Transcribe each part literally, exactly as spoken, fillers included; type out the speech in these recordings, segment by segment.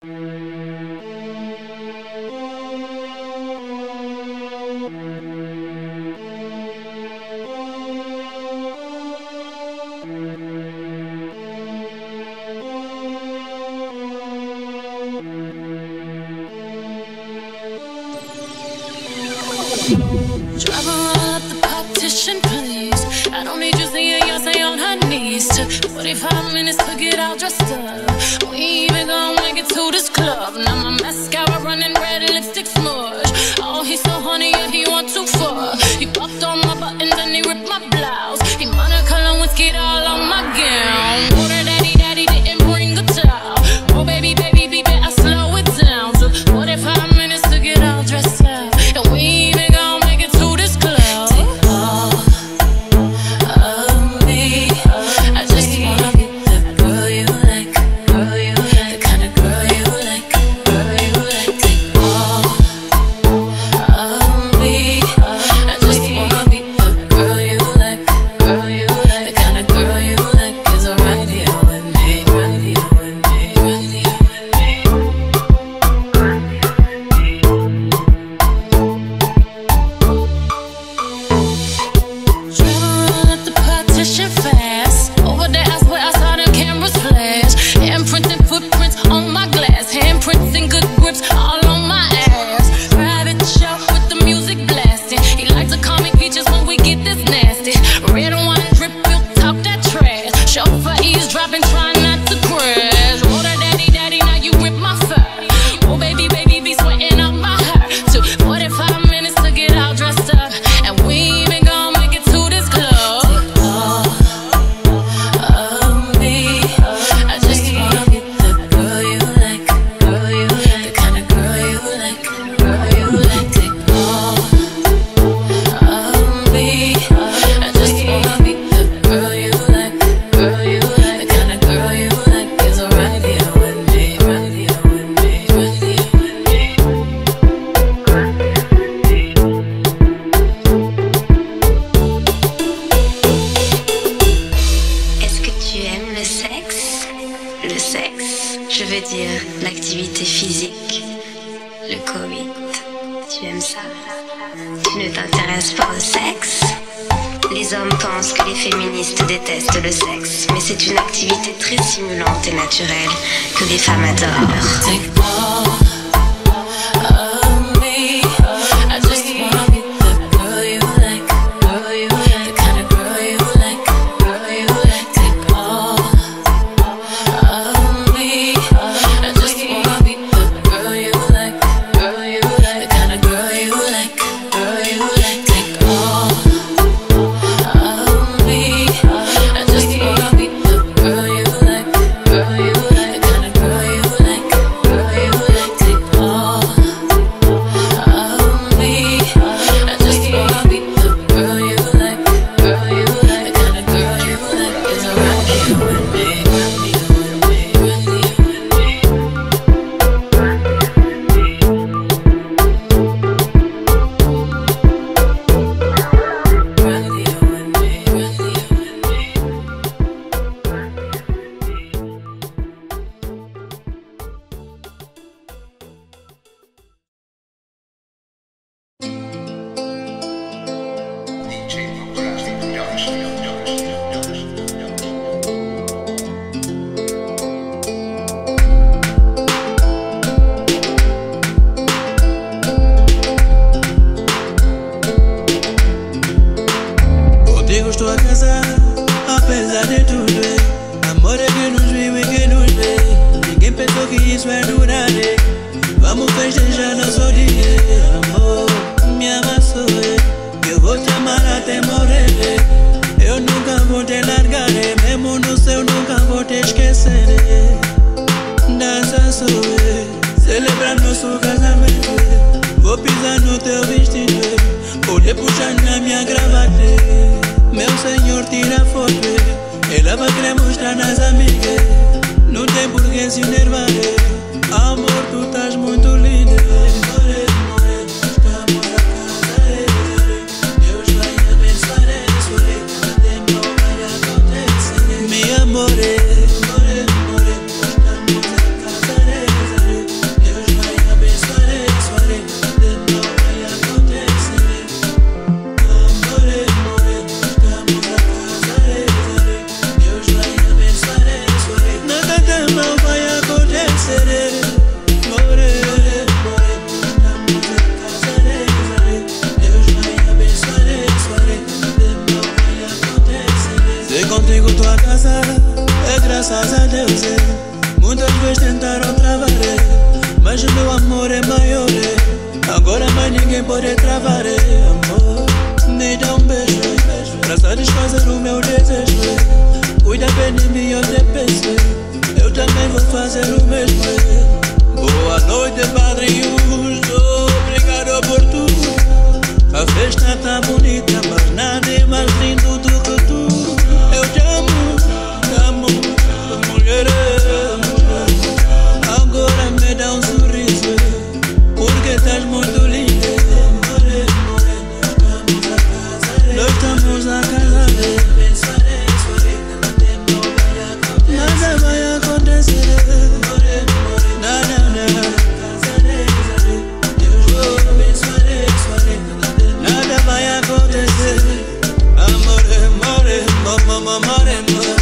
forty-five minutes to get all dressed up. We ain't even gonna make it to this club. Now my mascara running red, lipstick smudge. Oh, he's so honey, yeah, he want too far. He popped on my buttons and he ripped my blouse. He Monica Lewinsky all on my gown. Water daddy, daddy didn't bring a towel. Oh, baby, baby, baby, I slow it down. Took forty-five minutes to get all dressed up. And we ain't even gonna make it to this club. Take all of me. I just wanna be the girl you like, girl you like, the kind of girl you like, girl you like. Take all of me. I just wanna be the girl you like, girl you like, the kind of girl you like is right here with me, right here with me, right here with me. Travel at the partition fast. Over there, I swear I saw the cameras flash. Handprinting footprints on my glass. Handprints and good grips all on my ass. Private show with the music blasting. He likes to call me peaches when we get this nasty. Red wine drip, you talk that trash. Chauffeur eavesdropping, trying not to crash. Water daddy, daddy, now you rip my fur. Oh, baby, baby, be sweating out my hair. Took forty-five minutes to get all dressed up. And we ain't even gonna make it to this club. Take all of me. I just wanna be the girl you like, girl you like, the kind of girl you like, girl you like. Take all of me. I just wanna be the girl you like, girl you like, the kind of girl you like is right here with me, right here with me, right here with me. Est-ce que tu aimes le sexe? Le sexe, je veux dire l'activité physique, le coït. Tu aimes ça? Tu ne t'intéresses pas au sexe? Les hommes pensent que les féministes détestent le sexe, mais c'est une activité très stimulante et naturelle que les femmes adorent. Take all of me. I just wanna be the girl you like, girl you like, the kind of girl you like, girl you like. Take all of me. I just wanna be the girl you like, girl you like, the kind of girl you like, girl you like. Take all of me. I just wanna be the girl you like, girl you like, the kind of girl you like, girl you like. Take all of me. I just wanna be the girl you like, girl you like, the kind of girl you like is right here with me, right here with me, right here with me. Right here with me, right here with me. Contigo estou a casar, apesar de tudo. Amor é que nos vive e que nos vê. Ninguém pensou que isso é durar. Vamos festejar nosso dia. Amor, me ama só. Eu vou te amar até morrer. Eu nunca vou te largar. Mesmo no céu nunca vou te esquecer. Dança só, celebrar nosso casamento. Vou pisar no teu vestido. Poder puxar na minha gravata. Meu senhor tira foto. Ela vai querer mostrar nas amigas. Não tem por que se enervar. Amor, tu estás muito linda. Estamos a casar. Deus vai abençoar isso. Nada tempo vai acontecer. Mi amor, estamos a casar. Hoje meu amor é maior, agora mais ninguém pode travar, amor. Me dá um beijo pra satisfazer o meu desejo. Cuida bem de mim, eu te peço. Eu também vou fazer o mesmo. Boa noite, padrinho. Obrigado por tudo. A festa tá bonita, mas nada é mais lindo do que tu. Eu te amo, te amo, mulher. Agora me dá um sorriso, porque estás muito linda. Nós estamos a casar. Nada vai acontecer. Nada, nada. Nada vai acontecer. Amore, amore, amore, amore, amore.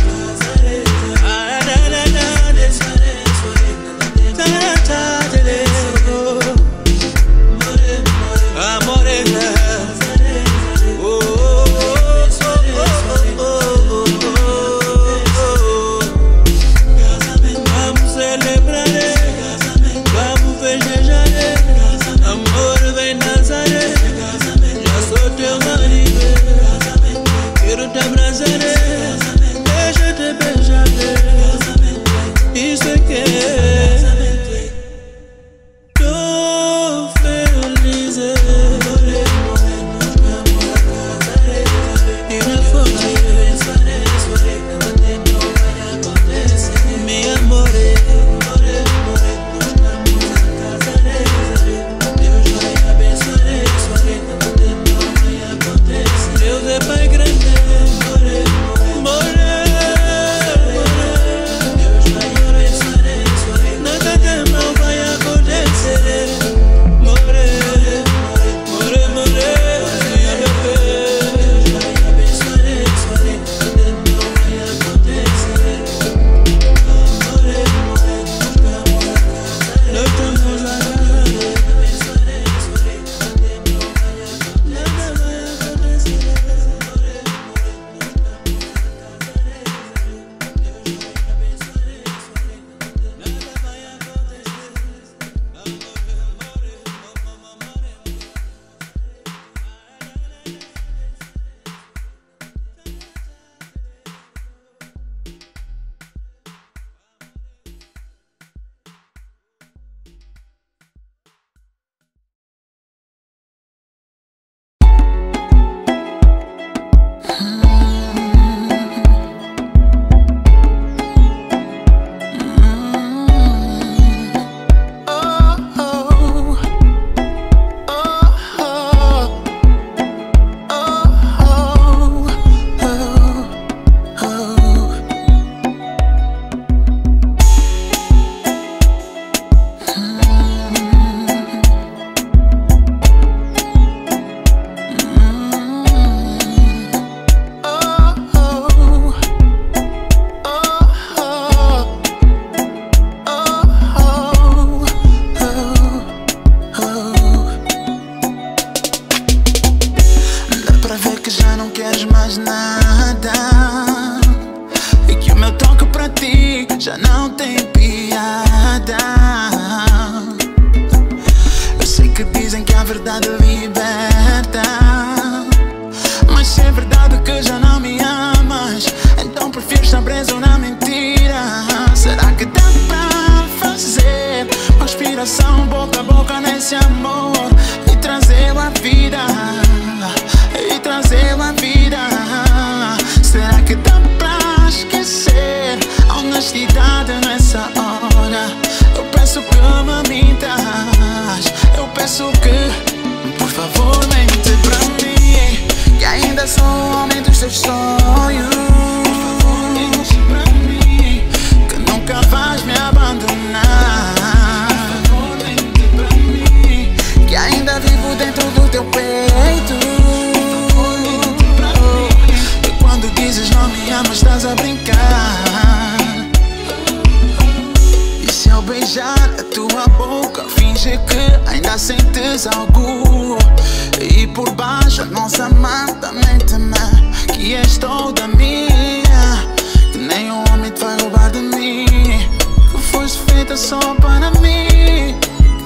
Só para mim,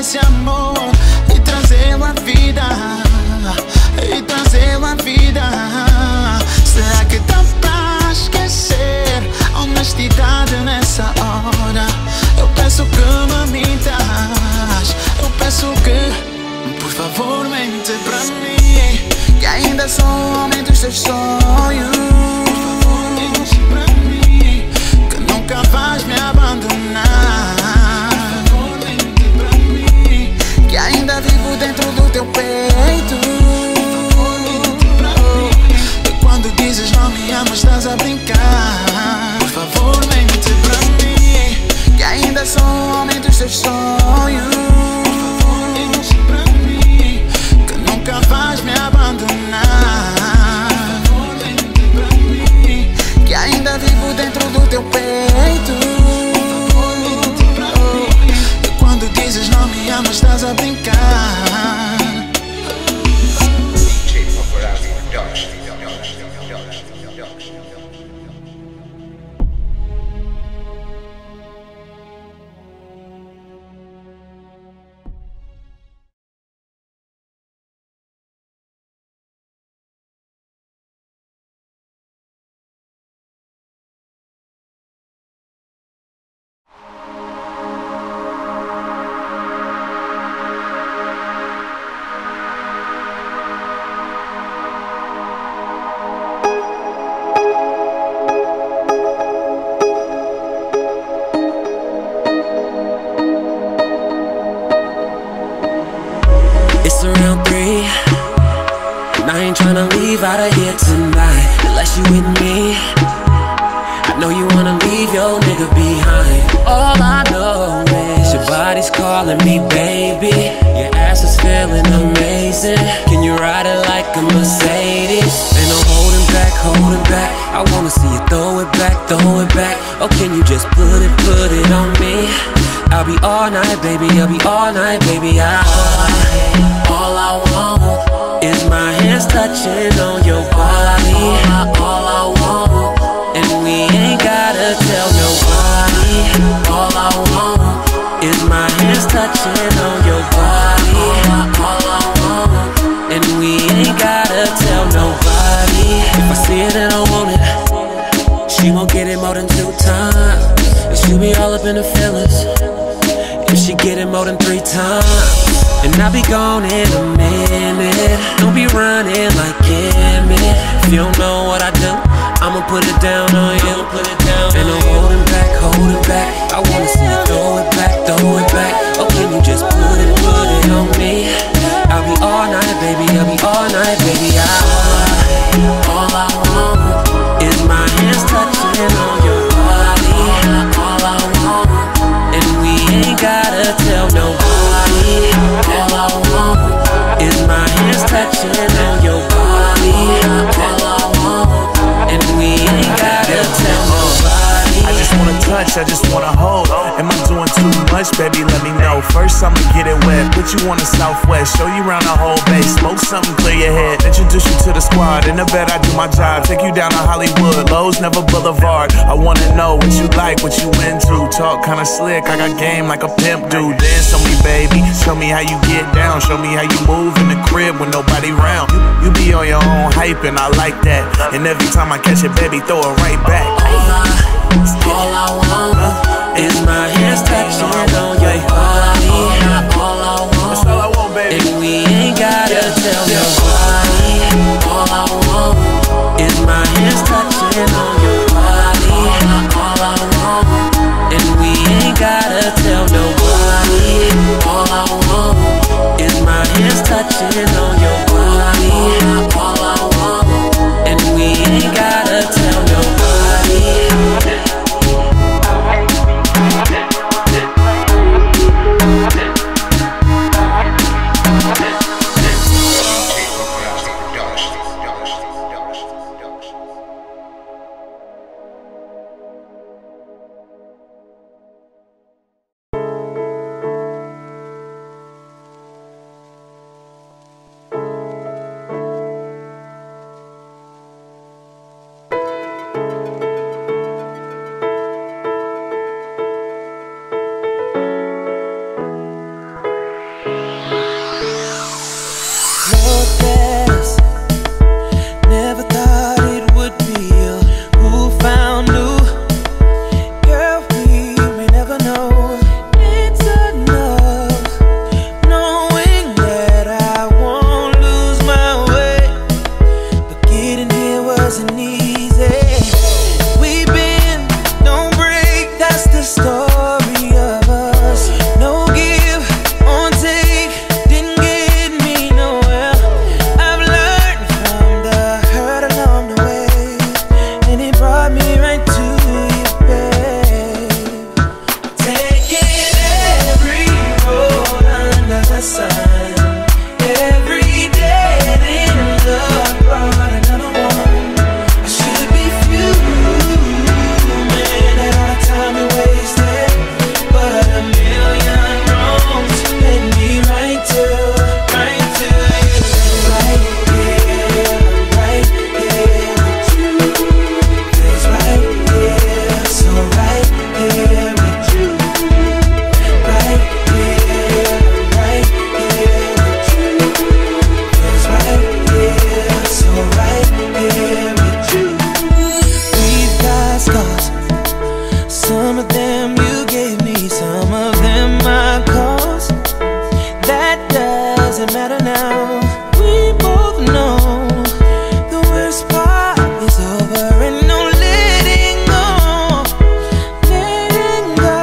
esse amor e trazê-lo à vida, e trazê-lo à vida. Será que dá pra esquecer a honestidade nessa hora? Eu peço que me mintas, eu peço que, por favor, mente pra mim, que ainda sou o homem dos teus sonhos. Por favor, mente pra mim, que nunca vais me abandonar. Por favor, mente pra mim, que ainda vivo dentro do teu peito. Por favor, mente pra mim, e quando dizes não me amas, estás a brincar. Por favor, mente pra mim, que ainda sou o homem dos teus sonhos. Por favor, mente pra mim, que nunca vais me abandonar. Por favor, mente pra mim, que ainda vivo dentro do teu peito. Por favor, mente pra mim, e quando dizes não me amas, estás a brincar. Out of here tonight, unless you with me. I know you wanna leave your nigga behind. All I know is your body's calling me, baby. Your ass is feeling amazing. Can you ride it like a Mercedes? Ain't no holding back, holding back. I wanna see you throw it back, throw it back. Oh, can you just put it, put it on me? I'll be all night, baby, I'll be all night, baby. I, all I want is my hands touching on your body. All I want, and we ain't gotta tell nobody. All I want is my hands touching on your body. All I want, and we ain't gotta tell nobody. If I see it and I want it, she won't get it more than two times, and she'll be all up in the feelings if she get it more than three times. And I'll be gone in a minute. Don't be running like Emmett. If you don't know what I do, I'ma put it down on you. Put it down. And I'm holding back, holding back. I wanna see you throw it back, throw it back. Oh, can you just put it, put it on me? I'll be all night, baby. I'll be all night, baby. I, all I want is my hands touching on your body. All I want, and we ain't gotta tell nobody. All I want is my hands touching on your body. All I want, and we ain't gotta tell nobody. I just wanna touch, I just wanna hold. Am I doing too much, baby? Let me know. First I'ma get it wet, put you on the southwest, show you around the whole base, smoke something, clear your head, introduce you to the squad. In the bed I do my job, take you down to Hollywood, Lowe's, Never Boulevard. I wanna know what you like, what you into. Talk kinda slick, I got game like a pimp do. Dance on me, baby, show me how you get down, show me how you move in the crib when nobody round. You, you be on your own hype and I like that, and every time I catch it, baby, throw it right back. All I want is my hands touching on your body. All I want, that's all I want, baby. And we ain't gotta tell nobody. All I want is my hands touching on your body. All I want, and we ain't gotta tell nobody. All I want is my hands touching on your body. All I want, and we ain't gotta tell nobody. wasn't easy. We been, don't break, that's the story of us. No give on take, didn't get me nowhere. I've learned from the hurt along the way, and it brought me right to you, babe. Taking every road under the sun, every dead end love brought another one. I should be fuming at all the time we wasted, but a million wrongs led me right to, right to you. Right here, right here with you. Feels right here, so right here with you. Right here, right here with you. Feels right here, so right here with you. We've got scars, some of them you gave me, some of them I caused. That doesn't matter now. We both know the worst part is over, and no letting go, letting go.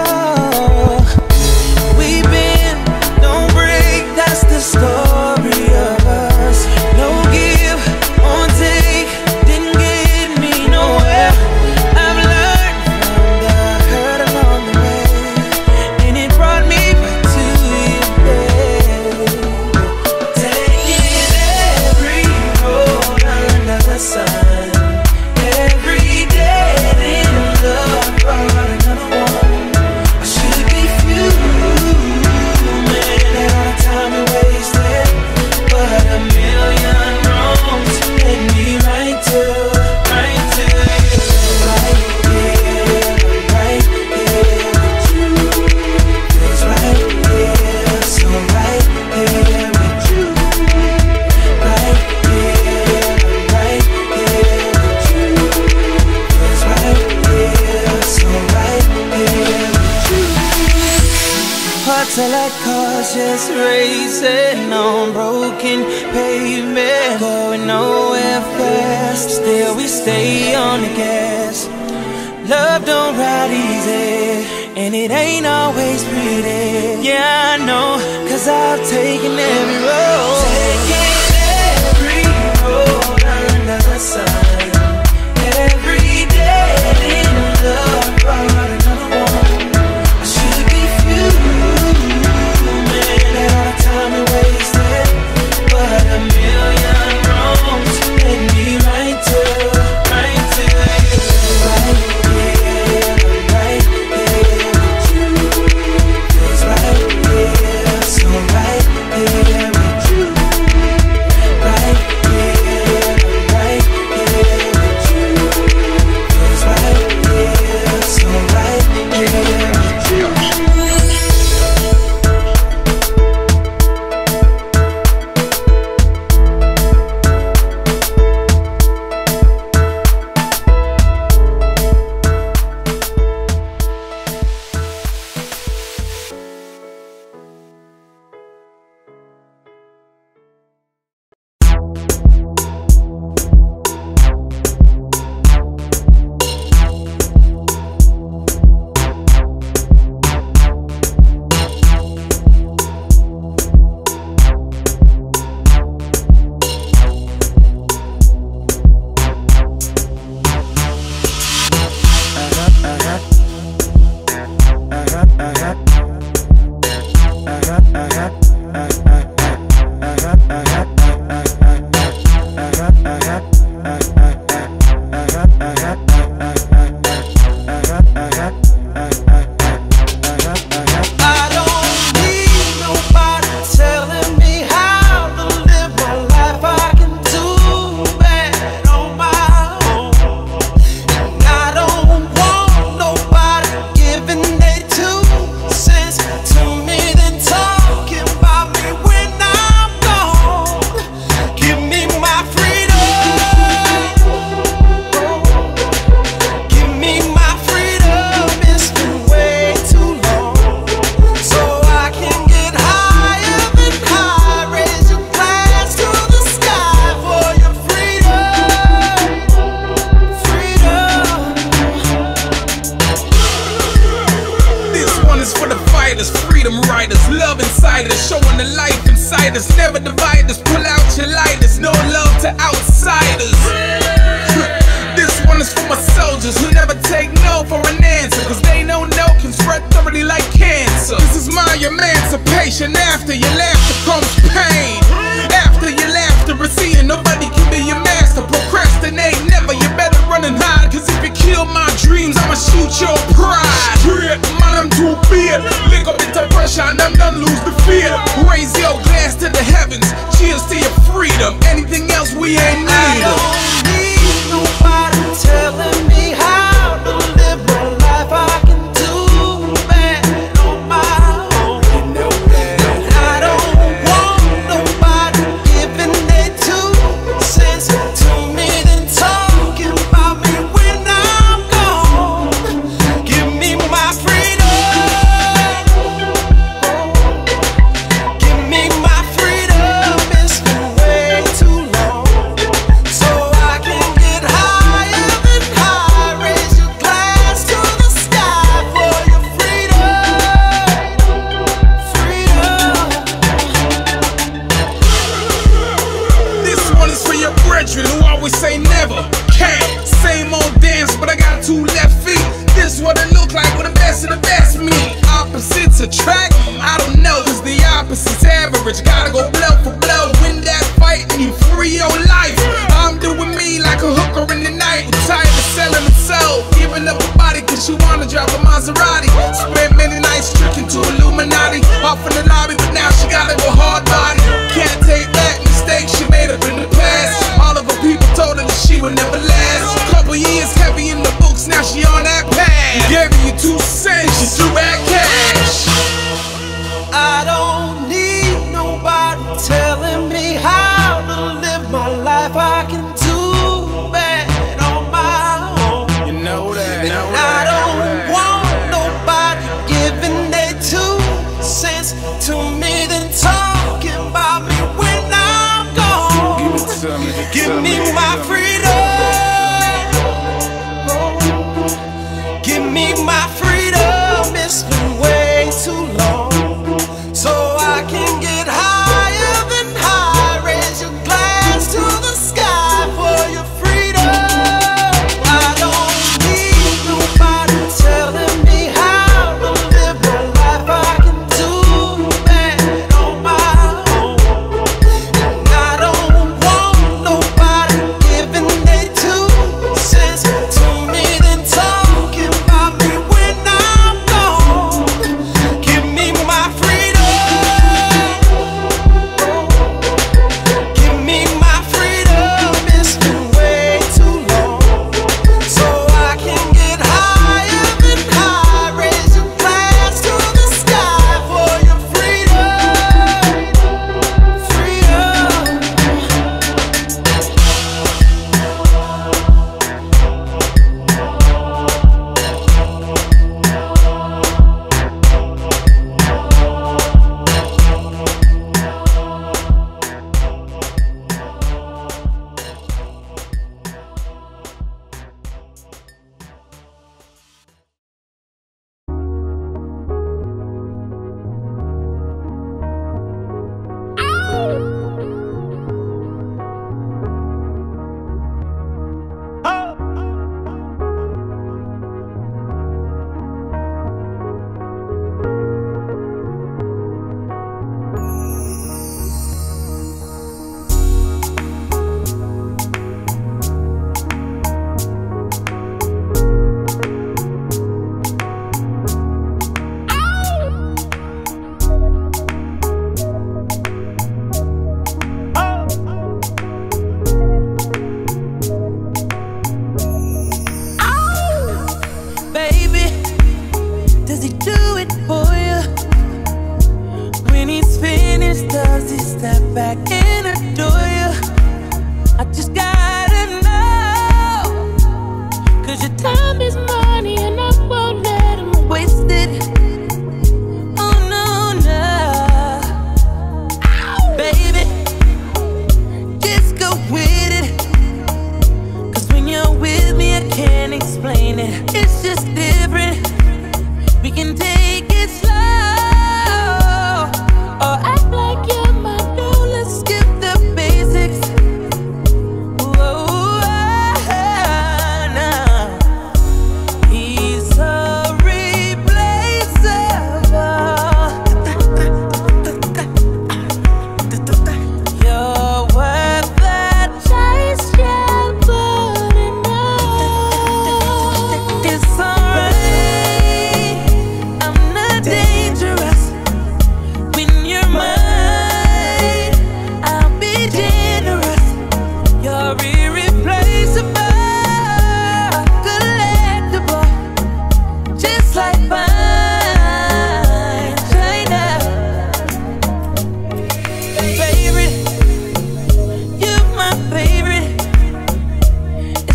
We've been, don't break, that's the story of us. No give on take, didn't get me nowhere. I've learned from the hurt along the way, and it brought me back to you, babe. Taking every road under the sun, every dead end love brought another one. I should be fuming at all the time we wasted, but a million wrongs led me right to, right to you. Right here, right here with you. Feels right here, so right here with you. Right here, right here with you. Feels right here, so right here with you. Hearts are like cars just racing on broken pavement, going nowhere fast. Still we stay on the gas. Love don't ride easy, and it ain't always pretty. Yeah, I know, cause I've taken every road. Taking every road under the sun, every dead end love brought another one. I should be fuming at all the time we wasted, but a million wrongs led me right to, right to you. Right here, right here with you. Feels right here, so right here with you. haters. This one is for my soldiers who never take no for an answer, cause they know no can spread thoroughly like cancer. This is my emancipation. After your laughter comes pain. After your laughter is seeing nobody can be your master. Procrastinate never, you better run and hide, cause if you kill my dreams, I'ma shoot your pride. Straight, man, I'm too big. Lick up into pressure and I'm done lose the fear. Raise your glass to the heavens, cheers to your freedom. Anything else we ain't need. I don't need nobody telling me how to live my life. I can do that on my own. You know that. And I don't want nobody giving their two cents to me, then talking about me when I'm gone. Give me my freedom. Give me my freedom. It's been way too long. So I can get higher than high. Raise your glass to the sky for your freedom. Freedom. This one is for your brethren who always say never. Can't. Same old dance, but I got two left feet. This what it look like when the best of the best meet. Opposites attract? I don't know, cause the opposite's average. Gotta go blow for blow, win that fight and you free your life. I'm doing me like a hooker in the night. I'm tired of selling the soul, giving up a body cause she wanna drive a Maserati. Spent many nights tricking to Illuminati. Off in the lobby, but now she gotta go hard body. Can't take back mistakes she made up in the past. All of her people told her that she would never last. Couple years heavy in the books, now she on that path. Gave you two cents, she threw back cash. I don't need nobody telling me how to live my life. I can do that on my own. You know that. And I don't want nobody giving their two cents to me, then talking about me when I'm gone. Give me my freedom. Give me my freedom. It's been way too long. So I can get higher than high. Raise your glass to the sky for your freedom. I don't need nobody telling me how to live my life. I can do that on my own. And I don't want nobody giving their two cents to me, then talking about me when I'm gone. Give me my freedom. Give me my freedom. It's been way too long. So I can get higher than high. Raise your glass to the sky for your freedom. Freedom. Baby, does he do it for you? When he's finished, does he step back and adore you? I just gotta know, cause your time is money and I won't let him waste it. Oh no, no. Baby, just go with it. Cause when you're with me, I can't explain it. It's just different. We can take it slow, or act like you're my girl. Let's skip the basics. Whoa.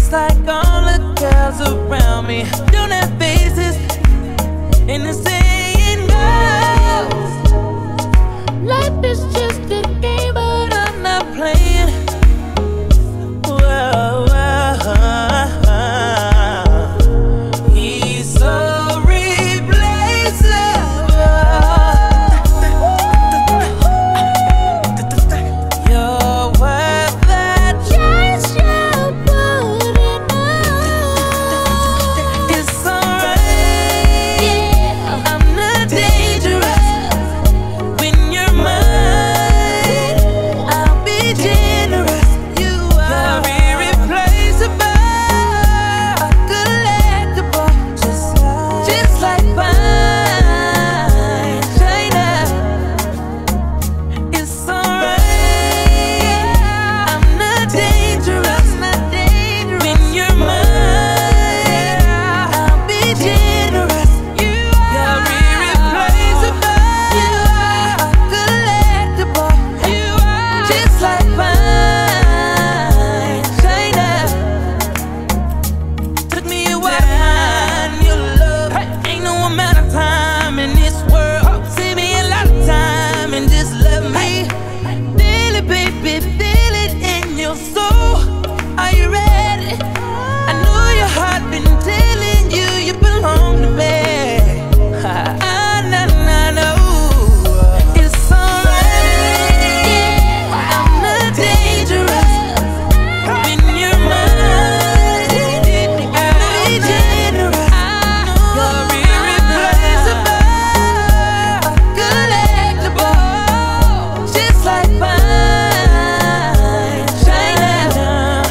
It's like all the girls around me don't have faces, and the saying goes, life is just a game, but I'm not playing. Whoa, whoa, he's so replaceable. You're worth that chance you're putting on. It's alright, yeah. I'm not dangerous. When you're mine, I'll be generous. You are irreplaceable, collectible, just like, just like fine China. It's alright, I'm not dangerous, not dangerous. When you're mine, I'll be generous. You are irreplaceable, you are collectible, you are just like fine China. Took me a while to find your love. Ain't no amount of time in this world. Save me a lot of time and just love me. Feel it, baby, feel it in your soul. Are you ready? I know your heart been telling you you belong to me. I know, I know. It's alright, I'm not dangerous. When you're mine, I'll be generous. You're irreplaceable, collectible, just like fine China.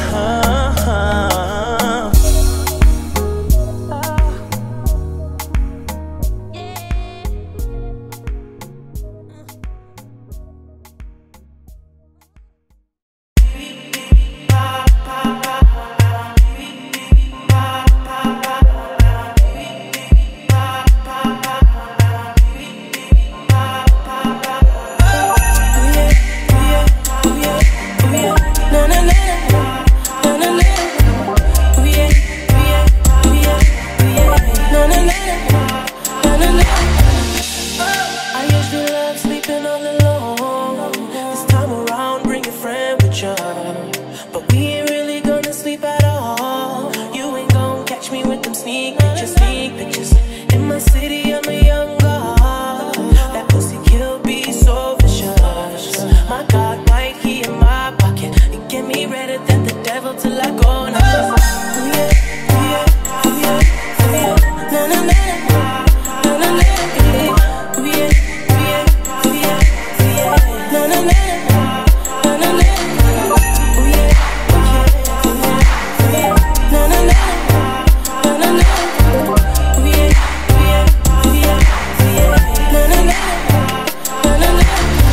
I used to love sleeping all alone. This time around, bring a friend with you. But we ain't really gonna sleep at all. You ain't gonna catch me with them sneak pictures, sneak pictures. In my city, I'm a young god. That pussy kill be so vicious. My God, right here in my pocket. You get me redder than the devil till I go now. Ooh yeah, ooh yeah, ooh yeah, ooh yeah. Na na na na, na na na. Ooh yeah, ooh yeah, ooh yeah, ooh yeah. Na na na na, na na na. Ooh yeah, ooh yeah, ooh yeah, ooh yeah. Na na na na, na na na. Ooh yeah, ooh yeah, ooh yeah, ooh yeah. Na na na na, na na na.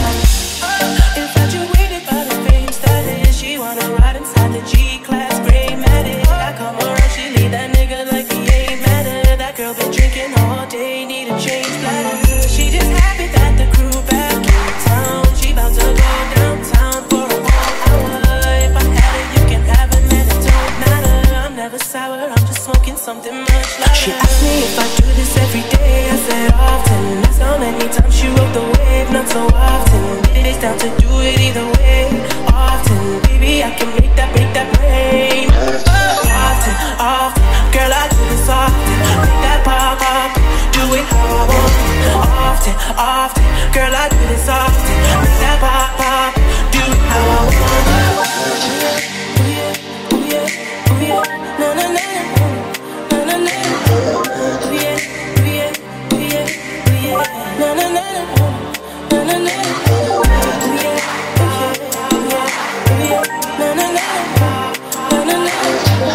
Infatuated by the fame status, she wanna ride inside the G-Class gray Matic. I come around, she leave that nigga like he ain't matter. That girl been drinking all day, need a change bladder. She just happy that the crew back in town. She bout to go downtown for a whole hour. If I had it, you can have it, man, it don't matter. I'm never sour, I'm just smoking something much lighter. She asked me if I do this every day, I said often. That's how many times she rode the wave, not so often. It's down to do it either way, often. Baby, I can make that, make that rain. Often, often, girl, I do this often. Make that pop, pop, do it how I want. Often, often, girl, I do this often. Make that pop, pop, do it how I want. Ooh yeah, ooh yeah, ooh yeah, na na na, na na na. Ooh yeah, ooh yeah, ooh yeah, ooh yeah, na na na, na na na. Ooh yeah, ooh yeah, ooh yeah, ooh yeah, na na na, na na na.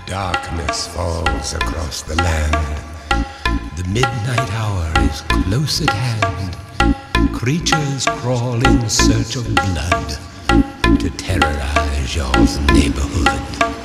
Darkness falls across the land. The midnight hour is close at hand. Creatures crawl in search of blood to terrorize your neighborhood.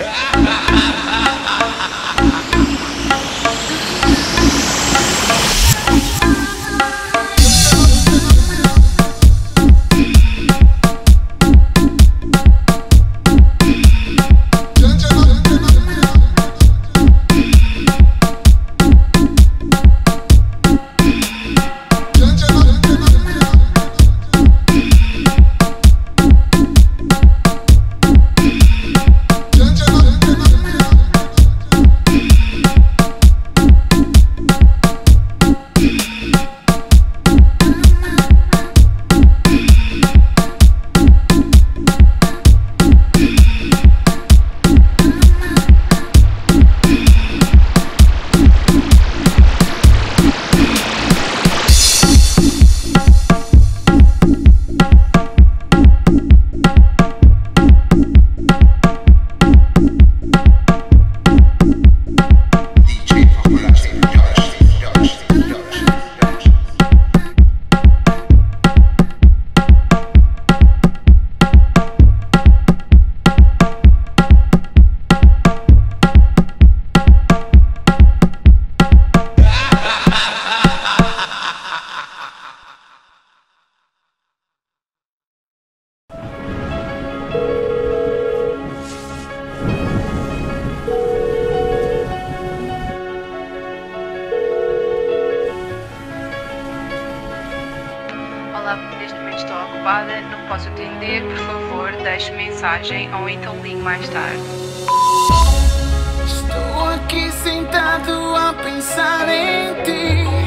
Olá, neste momento estou ocupada, não posso atender, por favor, deixe mensagem ou então ligue mais tarde. Estou aqui sentado a pensar em ti.